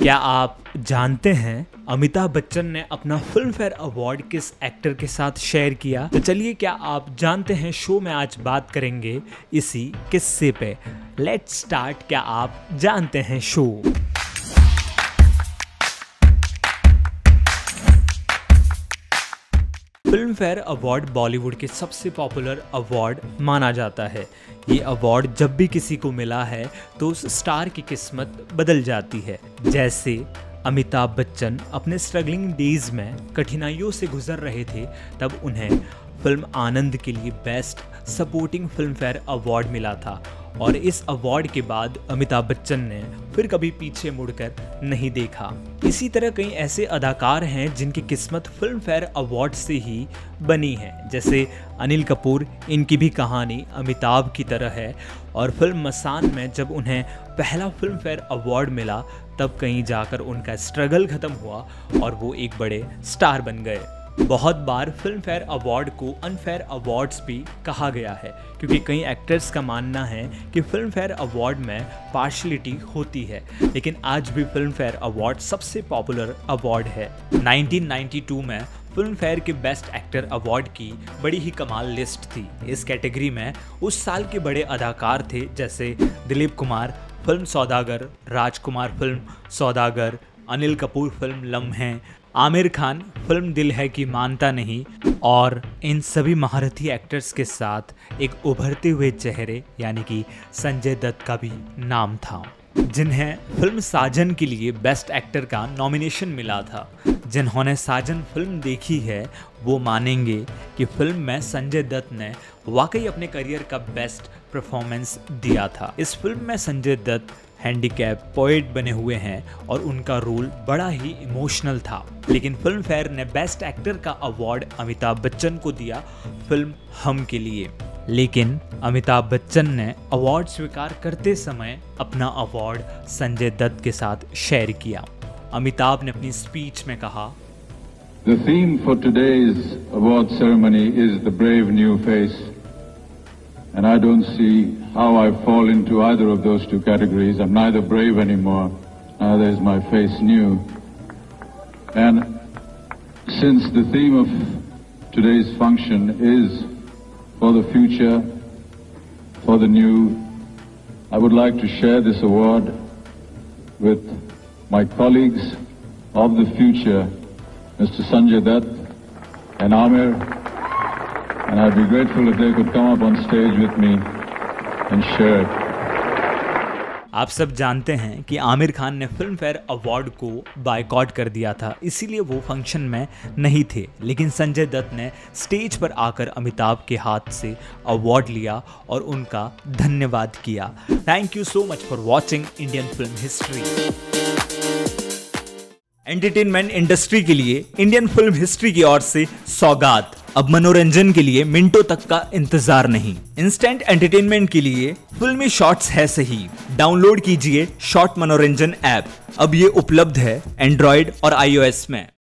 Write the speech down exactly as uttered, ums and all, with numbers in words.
क्या आप जानते हैं अमिताभ बच्चन ने अपना फिल्म फेयर अवार्ड किस एक्टर के साथ शेयर किया? तो चलिए, क्या आप जानते हैं, शो में आज बात करेंगे इसी किस्से पे। Let's start. क्या आप जानते हैं show. Filmfare award Bollywood के सबसे पॉपुलर अवार्ड माना जाता है। ये अवार्ड जब भी किसी को मिला है तो उस स्टार की किस्मत बदल जाती है। जैसे अमिताभ बच्चन अपने स्ट्रगलिंग डेज में कठिनाइयों से गुजर रहे थे, तब उन्हें फिल्म आनंद के लिए best supporting Filmfare award मिला था। और इस अवार्ड के बाद अमिताभ बच्चन ने फिर कभी पीछे मुड़कर नहीं देखा। इसी तरह कई ऐसे अदाकार हैं जिनकी किस्मत फिल्म फेयर अवार्ड से ही बनी है। जैसे अनिल कपूर, इनकी भी कहानी अमिताभ की तरह है। और फिल्म मसान में जब उन्हें पहला फिल्म फेयर अवार्ड मिला, तब कहीं जाकर उनका स्ट्रगल खत्म हुआ और वो एक बड़े स्टार बन गए। बहुत बार फिल्म फेयर अवार्ड को अनफेयर अवार्ड्स भी कहा गया है, क्योंकि कई एक्टर्स का मानना है कि फिल्म फेयर अवार्ड में पार्शलिटी होती है। लेकिन आज भी फिल्म फेयर अवार्ड सबसे पॉपुलर अवार्ड है। नाइनटीन नाइंटी टू में फिल्म फेयर के बेस्ट एक्टर अवार्ड की बड़ी ही कमाल लिस्ट थी। इस कैटेगरी में उस साल के बड़े अदाकार थे, जैसे दिलीप कुमार फिल्म सौदागर, राजकुमार फिल्म सौदागर, अनिल कपूर फिल्म लम्हे, आमिर खान फिल्म दिल है कि मानता नहीं। और इन सभी महारथी एक्टर्स के साथ एक उभरते हुए चेहरे यानी कि संजय दत्त का भी नाम था, जिन्हें फिल्म साजन के लिए बेस्ट एक्टर का नॉमिनेशन मिला था। जिन्होंने साजन फिल्म देखी है वो मानेंगे कि फिल्म में संजय दत्त ने वाकई अपने करियर का बेस्ट परफॉर्मेंस दिया था। इस फिल्म में संजय दत्त हैंडीकैप पोएट बने हुए हैं और उनका रोल बड़ा ही इमोशनल था। लेकिन फिल्म फेयर ने बेस्ट एक्टर का अवार्ड अमिताभ बच्चन को दिया फिल्म हम के लिए। लेकिन अमिताभ बच्चन ने अवार्ड स्वीकार करते समय अपना अवार्ड संजय दत्त के साथ शेयर किया। अमिताभ ने अपनी स्पीच में कहा, The theme for today's award ceremony is the brave new face, and I don't see how I fall into either of those two categories. I'm neither brave anymore, neither is my face new. And since the theme of today's function is for the future, for the new, I would like to share this award with my colleagues of the future, Mister Sanjay Dutt and Amir, and I'd be grateful if they could come up on stage with me and share it. आप सब जानते हैं कि आमिर खान ने Filmfare award को boycott कर दिया था, इसीलिए वो फंक्शन में नहीं थे। लेकिन संजय दत्त ने स्टेज पर आकर अमिताभ के हाथ से अवार्ड लिया और उनका धन्यवाद किया। Thank you so much for watching Indian film history. Entertainment industry के लिए इंडियन फिल्म हिस्ट्री की ओर से सौगात। अब मनोरंजन के लिए मिनटों तक का इंतजार नहीं, इंस्टेंट एंटरटेनमेंट के लिए फिल्मी शॉर्ट्स है सही। डाउनलोड कीजिए शॉर्ट मनोरंजन ऐप। अब ये उपलब्ध है एंड्रॉयड और आईओएस में।